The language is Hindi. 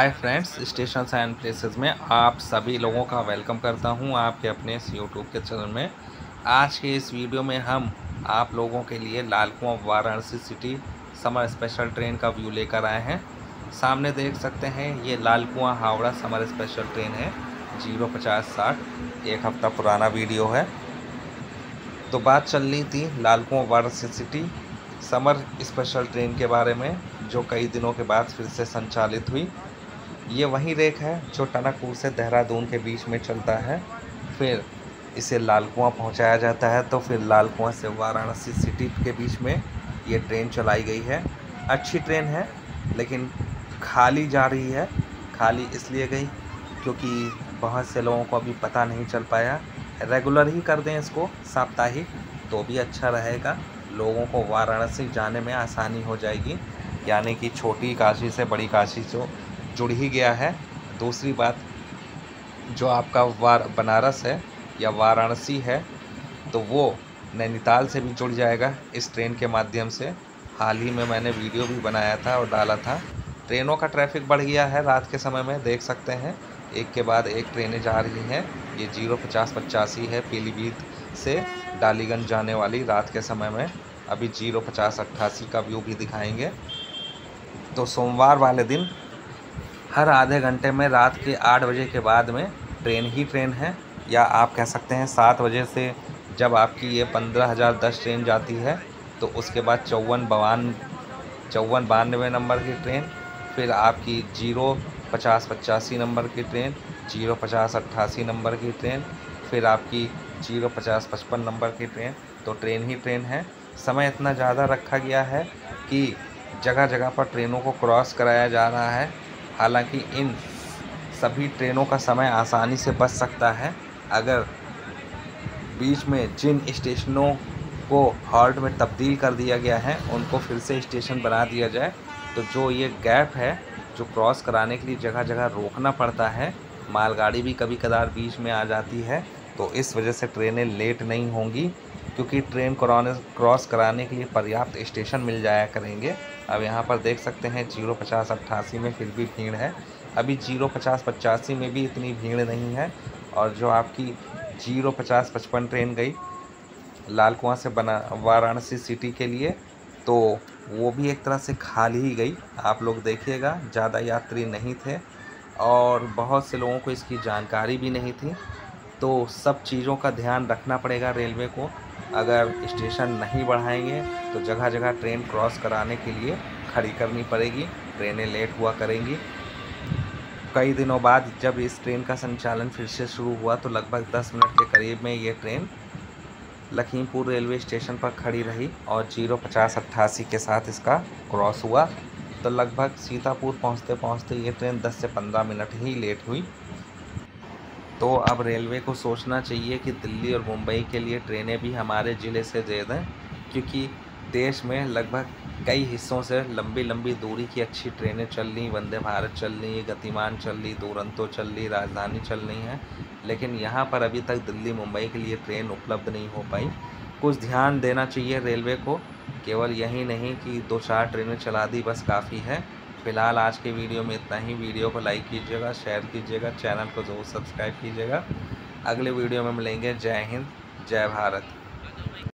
Hi friends, stations and places में आप सभी लोगों का वेलकम करता हूं आपके अपने इस यूट्यूब के चैनल में। आज के इस वीडियो में हम आप लोगों के लिए Lal Kuan Varanasi city summer special train का व्यू लेकर आए हैं। सामने देख सकते हैं ये लाल कुआं हावड़ा समर स्पेशल ट्रेन है 05060। एक हफ्ता पुराना वीडियो है। तो बात चल रही थी Lal Kuan Varanasi city summer special train के बारे में, जो कई दिनों के बाद फिर से संचालित हुई। ये वही रेक है जो टनकपुर से देहरादून के बीच में चलता है, फिर इसे लाल कुआं पहुँचाया जाता है, तो फिर लाल कुआं से वाराणसी सिटी के बीच में ये ट्रेन चलाई गई है। अच्छी ट्रेन है लेकिन खाली जा रही है। खाली इसलिए गई क्योंकि बहुत से लोगों को अभी पता नहीं चल पाया। रेगुलर ही कर दें इसको, साप्ताहिक, तो भी अच्छा रहेगा। लोगों को वाराणसी जाने में आसानी हो जाएगी, यानी कि छोटी काशी से बड़ी काशी जो जुड़ ही गया है। दूसरी बात, जो आपका बनारस है या वाराणसी है तो वो नैनीताल से भी जुड़ जाएगा इस ट्रेन के माध्यम से। हाल ही में मैंने वीडियो भी बनाया था और डाला था। ट्रेनों का ट्रैफिक बढ़ गया है रात के समय में, देख सकते हैं एक के बाद एक ट्रेनें जा रही हैं। ये 05085 है पीलीभीत से डालीगंज जाने वाली रात के समय में। अभी 05088 का व्यू भी दिखाएंगे। तो सोमवार वाले दिन हर आधे घंटे में रात के 8 बजे के बाद में ट्रेन ही ट्रेन है, या आप कह सकते हैं 7 बजे से जब आपकी ये 15,010 ट्रेन जाती है तो उसके बाद 5492 नंबर की ट्रेन, फिर आपकी 05085 नंबर की ट्रेन, 05088 नंबर की ट्रेन, फिर आपकी 05055 नंबर की ट्रेन। तो ट्रेन ही ट्रेन है। समय इतना ज़्यादा रखा गया है कि जगह जगह पर ट्रेनों को क्रॉस कराया जा रहा है। हालांकि इन सभी ट्रेनों का समय आसानी से बच सकता है अगर बीच में जिन स्टेशनों को हॉल्ट में तब्दील कर दिया गया है उनको फिर से स्टेशन बना दिया जाए। तो जो ये गैप है, जो क्रॉस कराने के लिए जगह जगह रोकना पड़ता है, मालगाड़ी भी कभी कदार बीच में आ जाती है, तो इस वजह से ट्रेनें लेट नहीं होंगी, क्योंकि ट्रेन क्रॉस कराने के लिए पर्याप्त स्टेशन मिल जाया करेंगे। अब यहाँ पर देख सकते हैं 05088 में फिर भी भीड़ है। अभी 05085 में भी इतनी भीड़ नहीं है। और जो आपकी 05055 ट्रेन गई लाल कुआं से वाराणसी सिटी के लिए, तो वो भी एक तरह से खाली ही गई। आप लोग देखिएगा, ज़्यादा यात्री नहीं थे और बहुत से लोगों को इसकी जानकारी भी नहीं थी। तो सब चीज़ों का ध्यान रखना पड़ेगा रेलवे को। अगर स्टेशन नहीं बढ़ाएंगे तो जगह जगह ट्रेन क्रॉस कराने के लिए खड़ी करनी पड़ेगी, ट्रेनें लेट हुआ करेंगी। कई दिनों बाद जब इस ट्रेन का संचालन फिर से शुरू हुआ तो लगभग 10 मिनट के करीब में ये ट्रेन लखीमपुर रेलवे स्टेशन पर खड़ी रही और 05088 के साथ इसका क्रॉस हुआ। तो लगभग सीतापुर पहुंचते पहुंचते ये ट्रेन 10 से 15 मिनट ही लेट हुई। तो अब रेलवे को सोचना चाहिए कि दिल्ली और मुंबई के लिए ट्रेनें भी हमारे ज़िले से दे दें, क्योंकि देश में लगभग कई हिस्सों से लंबी लंबी दूरी की अच्छी ट्रेनें चल रही, वंदे भारत चल रही, गतिमान चल रही, दुरंतो चल रही, राजधानी चल रही हैं, लेकिन यहाँ पर अभी तक दिल्ली मुंबई के लिए ट्रेन उपलब्ध नहीं हो पाई। कुछ ध्यान देना चाहिए रेलवे को। केवल यही नहीं कि 2-4 ट्रेनें चला दी बस काफ़ी है। फिलहाल आज के वीडियो में इतना ही। वीडियो को लाइक कीजिएगा, शेयर कीजिएगा, चैनल को ज़रूर सब्सक्राइब कीजिएगा। अगले वीडियो में मिलेंगे। जय हिंद, जय भारत।